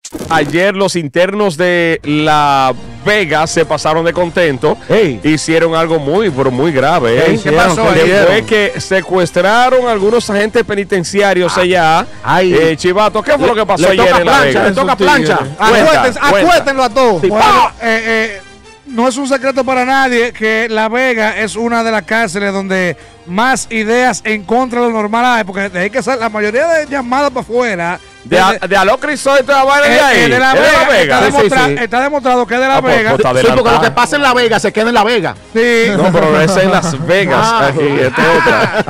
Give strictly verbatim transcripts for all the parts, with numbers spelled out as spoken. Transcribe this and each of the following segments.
Ayer los internos de La Vega se pasaron de contento. Hey. Hicieron algo muy, pero muy grave. ¿eh? Hey, ¿qué pasó? Fue que secuestraron a algunos agentes penitenciarios ah. allá. Ay. Eh, Chivato, ¿qué fue le, lo que pasó le ayer toca en La plancha, Vega? Le toca plancha. Acuéstenlo a todos. Sí, bueno, eh, eh, no es un secreto para nadie que La Vega es una de las cárceles donde más ideas en contra de lo normal hay, porque de ahí que sale la mayoría de llamadas para afuera. De, de, de Aló Cristo y toda vaina de ahí. Es de La ¿Es Vega. De la Vega? Está, Sí, demostrado, sí, sí. está demostrado que es de La ah, Vega. Pues, pues sí, porque lo que pasa en La Vega se queda en La Vega. Sí. No, pero esa es en Las Vegas. Ah, aquí, esta es otra.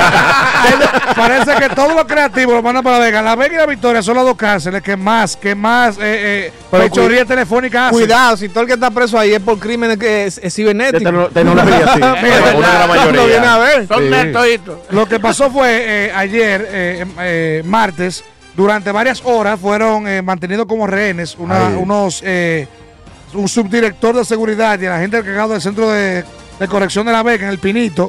Parece que todo lo creativo lo mandan para La Vega. La Vega y La Victoria son las dos cárceles que más, que más eh, eh, fechoría telefónica hacen. Cuidado, si todo el que está preso ahí es por crímenes que es, es cibernético. De tecnología, sí. Una de la mayoría. Lo viene a ver. Son sí. Lo que pasó fue eh, ayer, eh, eh, martes, durante varias horas fueron eh, mantenidos como rehenes una, unos eh, un subdirector de seguridad y la gente encargado del centro de, de corrección de La Vega en el Pinito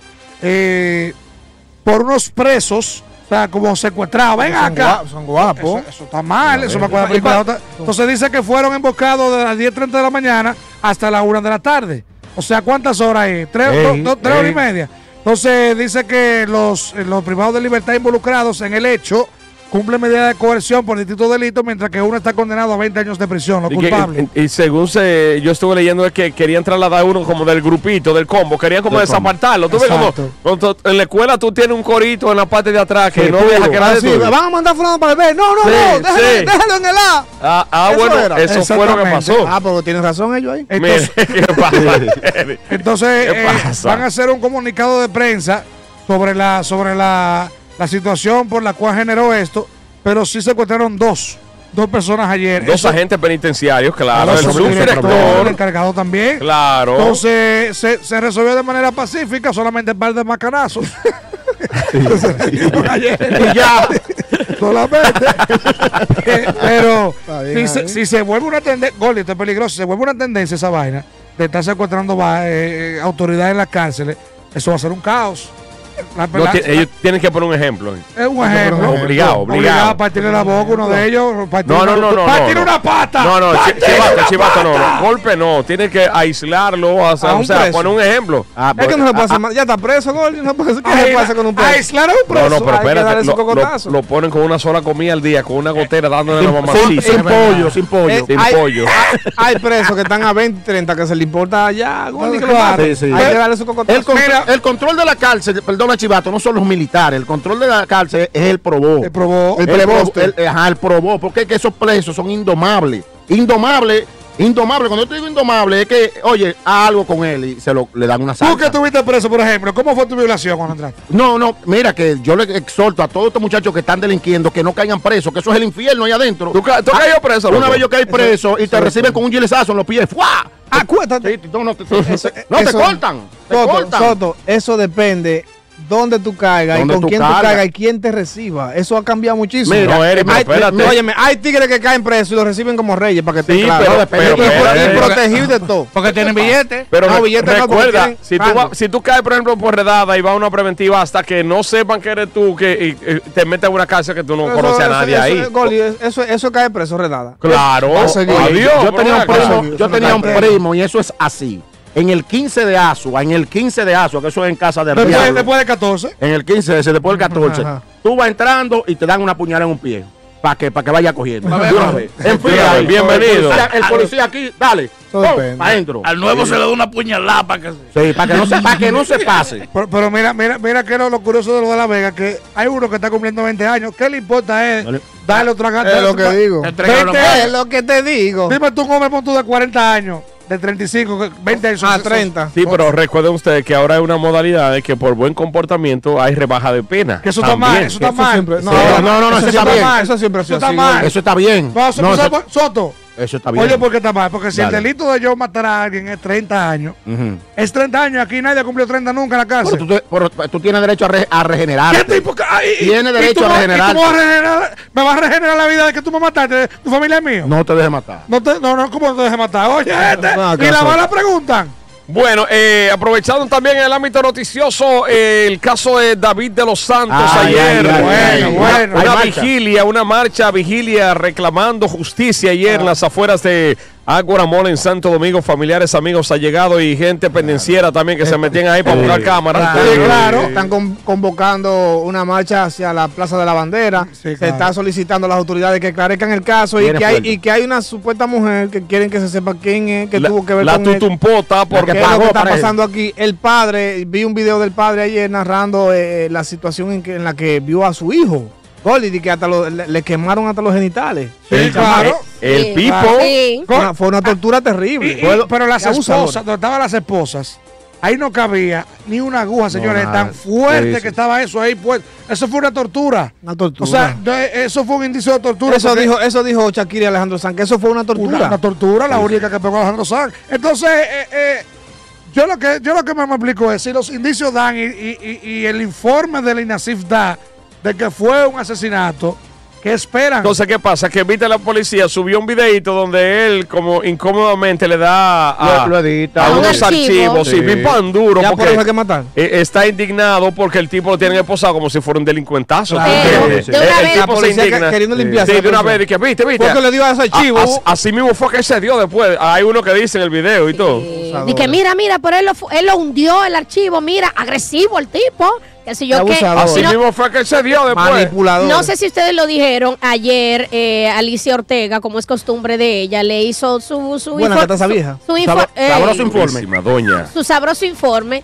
eh, por unos presos, o sea, como secuestrados. Ven acá. Guapos, son guapos. Eso, eso está mal, eso me acuerdo de la película. Entonces dice que fueron emboscados de las diez treinta de la mañana hasta la una de la tarde. O sea, ¿cuántas horas hay? ¿Tres, ey, dos, dos, tres ey. horas y media? Entonces dice que los, los privados de libertad involucrados en el hecho cumplen medidas de coerción por distintos delitos, mientras que uno está condenado a veinte años de prisión, los Y, culpables. que, y, y según se, yo estuve leyendo es que querían trasladar a uno como del grupito, del combo, querían como Del desapartarlo. Tú ves como, como en la escuela tú tienes un corito en la parte de atrás que sí, no puro. deja que Ah, nadie sí, tuyo. van a mandar fulano para el B. No, no, Sí, no, déjalo, sí. déjalo en el A. Ah, ah Eso bueno, era. eso fue lo que pasó. Ah, pero tienen razón ellos ahí. Entonces, Mire, ¿qué pasa? entonces ¿Qué eh, pasa? van a hacer un comunicado de prensa sobre la, sobre la, la situación por la cual generó esto, pero sí secuestraron dos, dos personas ayer. Dos Eso, agentes penitenciarios, claro, el el subdirector, el subdirector, encargado también. claro. Entonces se, se resolvió de manera pacífica, solamente un par de macanazos. Entonces, ayer, y ya, solamente. Eh, pero bien, si, se, si se vuelve una tendencia, Gordy, esto es peligroso, si se vuelve una tendencia esa vaina de estar secuestrando eh, autoridades en las cárceles, eso va a ser un caos. La, No, la, ti- ellos tienen que poner un ejemplo. es un ejemplo. Obligado, obligado. a partirle la boca uno de ellos. Partir No, no, una, no, no. partir no, una no. pata. No, no, chi- partir chivato, una chivato, no, pata. no. Golpe no. Tiene que aislarlo, o sea, A o un sea preso. poner un ejemplo. Ah, Es que no se puede hacer ah, más. Ya está preso, Gordy. No puede, ¿qué Ahí se puede la- hacer con un preso? Aislar a un No, preso. no, pero hay que darle espérate, su lo, cocotazo. lo, lo ponen con una sola comida al día, con una gotera dándole la mamá. sin, sin pollo, sin pollo. Eh, Sin hay, pollo. Hay presos que están a veinte, treinta que se le importa ya, Gordy, que lo Claro. maten. Sí, sí. Hay que darle su cocotazo. El, con- Mira. el control de la cárcel, perdona Chivato, no son los militares, el control de la cárcel es el probó. El probó. El, El probó, preboste. el- ajá, el probó, porque es que esos presos son indomables. Indomables, indomables. Cuando yo te digo indomable, es que, oye, haz algo con él y se lo, le dan una Tú que salsa. estuviste preso, por ejemplo, ¿cómo fue tu violación cuando entraste? No, no, mira que yo le exhorto a todos estos muchachos que están delinquiendo que no caigan presos, que eso es el infierno ahí adentro. ¿Tú, ca- tú Ah, caído preso? Una loco? vez yo caí preso y te reciben con un gilesazo en los pies. ¡Fua! Acuéstate. Sí, no, no, te, no te Eso- cortan. Te Soto, cortan. Soto, eso depende dónde tú caigas y Dónde con tú quién tú caigas. caigas y quién te reciba. Eso ha cambiado muchísimo. Mira, No, Eric, pero hay, espérate. no, óyeme, hay tigres que caen presos y los reciben como reyes para que estén Sí, claros. pero- Depende. pero- y, pro- pero- y protegidos de todo. Porque tienen billetes. Pero No, re- billetes no, porque recuerda, tienen si tú, rango. va- si tú caes, por ejemplo, por redada y vas a una preventiva hasta que no sepan que eres tú, que y, y te metes en una cárcel que tú no Eso- conoces a eso- nadie eso- ahí. eso- Goli, eso, eso cae preso, redada. Claro, Va a seguir. adiós, yo pero tenía un ven acá. primo, Eso yo no tenía cae un preso. primo y eso es así. En el quince de Asua, en el quince de Asua, que eso es en casa de Después, Diablo. después de catorce. En el quince de ese, después del catorce, Ajá. tú vas entrando y te dan una puñalada en un pie. Para que, para que vaya cogiendo. A ver, De una vamos. vez. En Mira, fila ahí. bienvenido. El policía, el policía aquí, dale. Eso depende. Para adentro. Al nuevo se le da una puñalada para que se... Sí, para que no se, para que no se pase. Pero, pero mira, mira, mira que lo, lo curioso de lo de La Vega, que hay uno que está cumpliendo veinte años. ¿Qué le importa es No le- darle otra gata? Es lo que digo. Te entregaron veinte los- Es años. lo que te digo. Dime tú, un hombre pon tú de cuarenta años, de treinta y cinco, que veinte años. A son- treinta. Sí, pero recuerden ustedes que ahora hay una modalidad de que por buen comportamiento hay rebaja de pena. Que eso está También. mal, eso está Eso mal. siempre- no, Sí, no, no, no, eso eso está siempre- bien. Eso siempre ha sido Eso está así, mal. Gordy. Eso está bien. No, eso- No, eso- eso, Soto, eso está bien. oye, ¿por qué está mal? Porque si Dale. el delito de yo matar a alguien es treinta años, Ujú. es treinta años, aquí nadie ha cumplido treinta nunca en la Pero cárcel. tú, te- pero tú tienes derecho a, re- a regenerar. ¿Qué tipo? que- ay, y- Tiene y derecho tú a me- regenerar. ¿Y tú me vas a regenerar, me vas a regenerar la vida de que tú me mataste? ¿Tu familia es mío? No te dejes matar. No, te, no, no, ¿cómo no te dejes matar? Oye, este, no, y ¿qué la pasó? bala preguntan. Bueno, eh, aprovechando también el ámbito noticioso, eh, el caso de David de los Santos Ay, ayer. ay, ay, bueno, ay, bueno, ay, una hay marcha. vigilia, una marcha, vigilia reclamando justicia ayer en las afueras de Ágora Mall en Santo Domingo. Familiares, amigos allegados y gente pendenciera también que se metían ahí para buscar cámaras. Sí, claro. Están con- convocando una marcha hacia la Plaza de la Bandera. Sí, Se claro. está solicitando a las autoridades que esclarezcan el caso y Viene que, hay, fuerte. y que hay una supuesta mujer que quieren que se sepa quién es, que La, tuvo que ver la con él. tutumpota, porque ¿Qué es lo pagó que está para él. pasando aquí? El padre, vi un video del padre ayer narrando eh, la situación en, que, en la que vio a su hijo. Goli, que hasta lo- le, le quemaron hasta los genitales. Sí, claro. el Sí. Pipo. Sí. Fue una, fue una tortura Y- terrible. y- Fue- pero las qué abusador. esposas, donde estaban las esposas, ahí no cabía ni una aguja, señores. nada. Tan fuerte Sí, sí. que estaba eso ahí, pues. Eso fue una tortura. Una tortura. O sea, no, eso fue un indicio de tortura. eso porque- dijo, eso dijo Shakira y Alejandro Sanz, que eso fue una tortura. Una, una tortura, la única que pegó a Alejandro Sanz. Entonces, eh, eh, yo lo que yo lo que me, me explico es si los indicios dan y, y- y- y el informe del INASIF da de que fue un asesinato, ¿qué esperan? Entonces, ¿qué pasa? Que viste la policía, subió un videito donde él como incómodamente le da a, Lo- lo edita. a A un unos archivo. archivos, sí, Sí. bien pan duro, Ya por porque eso hay que matar. eh, está indignado porque el tipo lo tienen esposado como si fuera un delincuentazo. Claro. ¿tú entiendes? Sí, de una El- el vez. tipo La se policía indigna. que- queriendo limpiarse Sí, la de una policía. vez, que viste, viste. Porque le dio a ese archivo. A- as- así mismo fue que se dio después. Hay uno que dice en el video y todo. Y que mira, mira, pero él lo, fu- él lo hundió el archivo, mira, agresivo el tipo, que sé yo Qué qué. abusador. Así No, mismo fue que se dio después. Manipulador. no sé si ustedes lo dijeron ayer, eh, Alicia Ortega, como es costumbre de ella, le hizo su su Buena info- que está esa vieja. su, su info- Sabro- ey, sabroso informe. Buenísima, doña. su sabroso informe.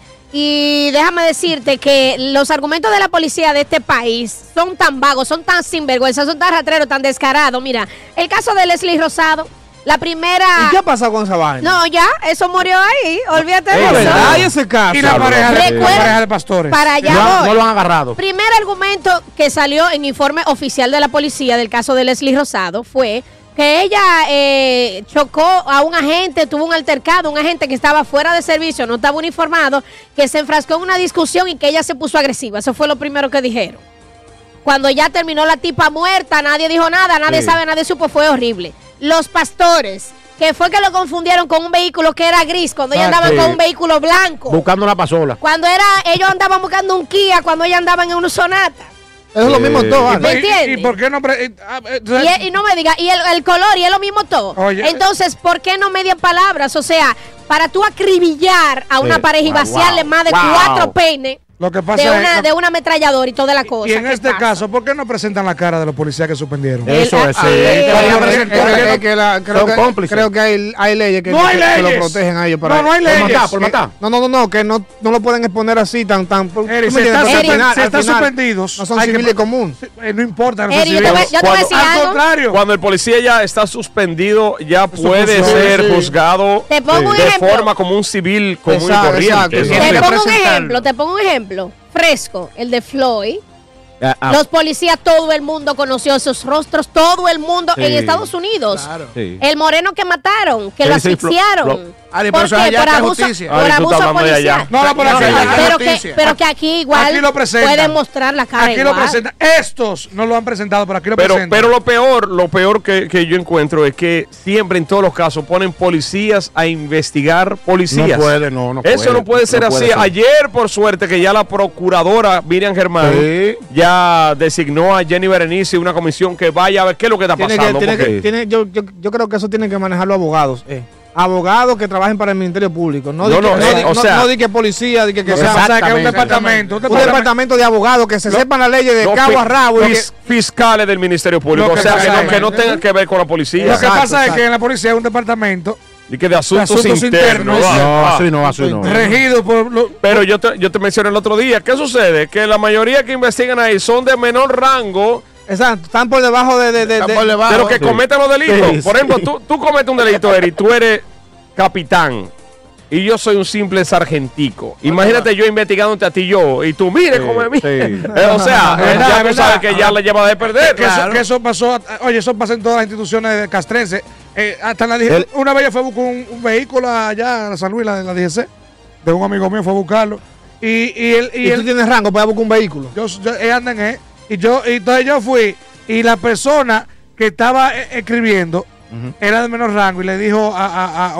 Y déjame decirte que los argumentos de la policía de este país son tan vagos, son tan sinvergüenza, son tan ratreros, tan descarados. Mira, el caso de Leslie Rosado, la primera... ¿Y qué ha pasado con esa vaina? No, ya, eso murió ahí, olvídate de Es eso. verdad, y ese caso. y la pareja, de, la Recuerda- pareja de pastores. Para allá No, voy. no lo han agarrado. Primer argumento que salió en informe oficial de la policía del caso de Leslie Rosado fue que ella eh, chocó a un agente, tuvo un altercado, un agente que estaba fuera de servicio, no estaba uniformado, que se enfrascó en una discusión y que ella se puso agresiva. Eso fue lo primero que dijeron. Cuando ya terminó la tipa muerta, nadie dijo nada, nadie Sí. sabe, nadie supo, fue horrible. Los pastores, que fue que lo confundieron con un vehículo que era gris, cuando ellos Ah, andaban sí. con un vehículo blanco. Buscando una pasola. Cuando era, ellos andaban buscando un Kia, cuando ellos andaban en un Sonata. Eso es lo mismo todo. ¿Y, Ana. ¿Me y- entiendes? y por qué no? pre- y- ah, eh, Y, él- y no me diga, y el, el color, y es lo mismo todo. Oye, Entonces, ¿por qué no medias palabras? O sea, para tú acribillar a una Sí. pareja y Wow, vaciarle wow, más de wow. cuatro peines Lo que pasa de una, es de una ametralladora y toda la cosa. y en ¿qué este pasa? caso, ¿por qué no presentan la cara de los policías que suspendieron? Eh, Eso es, sí. ah, Ahí te eh, van a Es presentar. que- es que la- creo, Son que, cómplices. creo que hay, hay leyes que, No hay que- que leyes. lo protegen a ellos. Para No, no hay Por leyes. matar, por matar. No, no, no, no, que no, no lo pueden exponer así tan tan. ¿tú me Eri, si entiendes? están, Porque al suspen- final- si al están final suspendidos, no son hay que- civiles común. Eh, no importa. no son Eri, yo te voy, civiles. yo te voy a decir Al algo. contrario. Cuando el policía ya está suspendido, ya puede funciona, ser sí. juzgado Te pongo un de ejemplo. forma como un civil común Exacto, y corriente. exacto. Eso Tiene Te que pongo un presentarlo. ejemplo, te pongo un ejemplo. Fresco, el de Floyd. Ah, ah, Los policías, todo el mundo conoció esos rostros, todo el mundo Sí. en Estados Unidos. sí. El moreno que mataron, que lo Sí, sí, Flo- asfixiaron. Flo- Ari, ¿Por pero eso qué? es allá Por que es abuso, justicia. por Ari, tú abuso estás hablando de allá. policial. No, no, pero aquí- No, aquí- pero, que, justicia. pero que aquí igual Aquí lo presentan. pueden mostrar la cara Aquí lo igual. presentan. Estos no lo han presentado, pero aquí lo Pero, presentan. pero lo peor, lo peor que, que yo encuentro es que siempre en todos los casos ponen policías a investigar policías. No puede, no, no Eso puede. no puede ser No así. puede ser. Ayer, por suerte, que ya la procuradora Miriam Germán Sí. ya designó a Jenny Berenice una comisión que vaya a ver qué es lo que está Tiene que, pasando. tiene que- porque- tiene- yo, yo, yo creo que eso tienen que manejarlo abogados. eh. Abogados que trabajen para el Ministerio Público. No, No, di que, no, no, eh, di- o no- sea- no di que policía, di que, que O sea, sea o sea, que es un Exactamente. departamento. Un un departamento. departamento de abogados que se sepan las leyes de Los cabo a fi- rabo. y que- fis- fiscales del Ministerio Público. Lo O que sea, que pasa no, es- que no tengan que ver con la policía. Lo que Exacto, pasa es exacto. que en la policía es un departamento Y que de asuntos, asuntos internos. internos. ah, No, ah. así no, así no. regido por... lo- Pero yo te, yo te mencioné el otro día, ¿qué sucede? Que la mayoría que investigan ahí son de menor rango Exacto, están por debajo de... de, de, Está de- por debajo. de los que Sí. cometen los delitos. Sí, Por sí. ejemplo, tú, tú cometes un delito, Eri, tú eres capitán y yo soy un simple sargentico. Imagínate yo investigándote a ti yo y tú, mire Sí, cómo es. sí. Eh, o sea, Es verdad, ya es tú verdad. sabes que ya le lleva de perder. que, eso, que eso pasó, oye, eso pasa en todas las instituciones castrenses. Eh, hasta en la D G C. El- Una vez yo fui a buscar un, un vehículo allá en San Luis, la, la D G C, de un amigo mío, fue a buscarlo. Y, y él, y y tú él tienes rango para buscar un vehículo. yo, yo, ellos andan, eh, y yo, y entonces yo fui, y la persona que estaba eh, escribiendo era de menor rango, y le dijo a, a- a uno,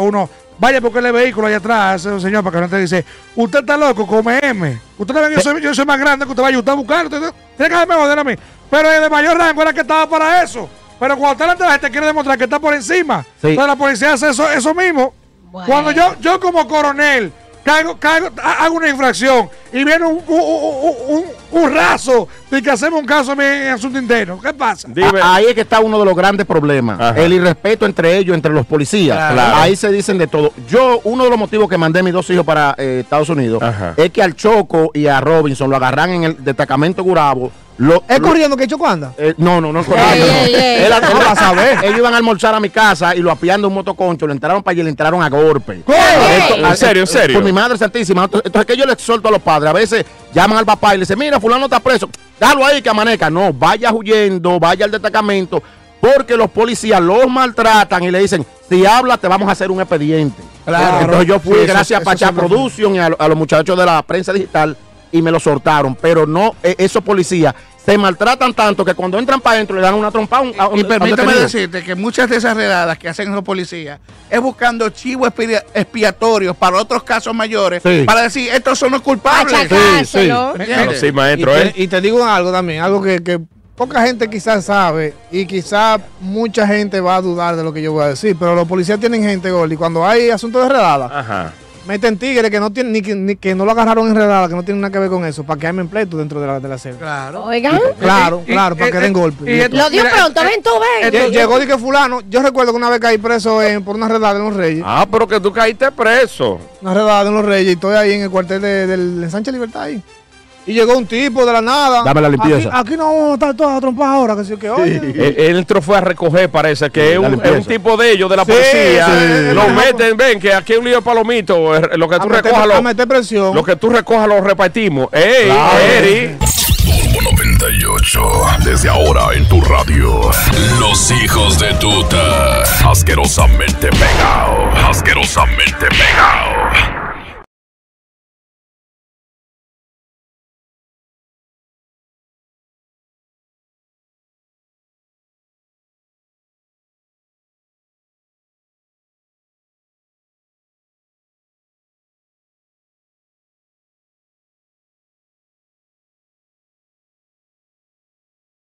vaya porque el vehículo allá atrás, ese señor, para que no te dice, usted está loco, come M. Usted también, yo soy, yo soy más grande que usted vaya, usted a buscar, usted tiene que dejarme joder a mí. Pero el de mayor rango era que estaba para eso. Pero cuando usted delante de la gente quiere demostrar que está por encima, Sí. entonces la policía hace eso, eso mismo. Bueno. Cuando yo, yo como coronel caigo, caigo, hago una infracción y viene un, un, un, un, un raso de que hacemos un caso en asunto interno, ¿qué pasa? Dime. A- Ahí es que está uno de los grandes problemas. Ajá. El irrespeto entre ellos, entre los policías. Claro. Ahí se dicen de todo. Yo, uno de los motivos que mandé a mis dos hijos para eh, Estados Unidos Ajá. es que al Choco y a Robinson lo agarran en el destacamento Gurabo. Lo, ¿Es lo- corriendo que Choco anda? eh, no, no, no es correcto. Ey, ey, ey. Él- él- No vas a ver. Ellos iban a almorzar a mi casa y lo apiando un motoconcho, le entraron para allí y le entraron a golpe. Ey. ¿En serio, en serio? Por mi madre santísima. Entonces, entonces que yo les suelto a los padres. A veces llaman al papá y le dicen, mira, fulano está preso. Déjalo ahí que amanezca. No, vaya huyendo, vaya al destacamento, porque los policías los maltratan y le dicen, si hablas te vamos a hacer un expediente. Claro. Entonces yo fui Sí, eso- gracias a eso Pachá siempre fue. Production y a, a los muchachos de la prensa digital y me lo soltaron. Pero no, eh, esos policías se maltratan tanto que cuando entran para adentro le dan una trompa a un, a un- Y a un permíteme detenido. decirte que muchas de esas redadas que hacen los policías es buscando chivos expi- expiatorios para otros casos mayores, Sí. para decir, estos son los culpables. Achacárselo. ¿Me Bueno, entiendes? sí, maestro, y, ¿eh? te, y te digo algo también, algo que, que poca gente quizás sabe y quizás mucha gente va a dudar de lo que yo voy a decir, pero los policías tienen gente, Gol, y cuando hay asuntos de redada, Ajá. meten tigres que no tienen ni que, ni que no lo agarraron en redada, que no tienen nada que ver con eso, para que armen pleito dentro de la, de la celda. Claro. Oigan, Claro, Y- claro, y- para que y- den golpe. y- lo dio Mira, pronto, eh, ven tú, ven. Lle- Llegó de que fulano, yo recuerdo que una vez caí preso en- por una redada en Los Reyes, Ah, pero que tú caíste preso. una redada en Los Reyes, y estoy ahí en el cuartel de- del ensanche Libertad ahí. Y llegó un tipo de la nada. Dame la limpieza. Aquí, aquí no vamos a estar todos a trompar ahora, que sí, que oye. Él, él entró fue a recoger, parece que Sí, es la un, limpieza. es un tipo de ellos, de la Sí, policía. sí. Lo meten, ven, que aquí hay un lío de palomito. eh, Lo que a, tú meter, recojas, a lo, meter presión. lo que tú recojas lo repartimos. ¡Ey, Claro. Eri! Turbo noventa y ocho, desde ahora en tu radio. Los hijos de tuta. Asquerosamente pegado. Asquerosamente pegado.